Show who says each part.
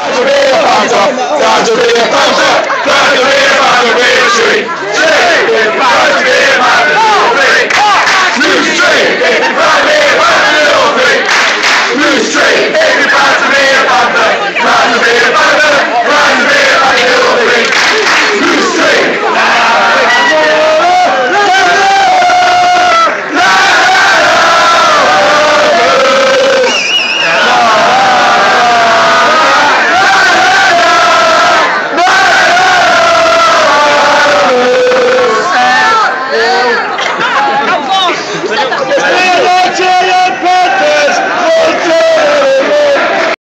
Speaker 1: Dodge a red Panther, dodge a red victory. Shake it,